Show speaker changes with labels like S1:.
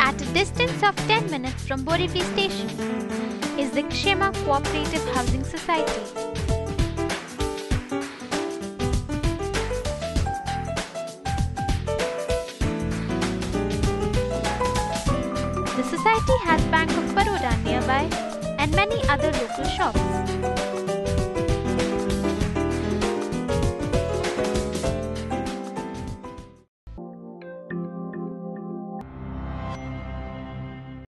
S1: At a distance of 10 minutes from Borivali station is the Kshema Cooperative Housing Society. The society has Bank of Baroda nearby and many other local shops.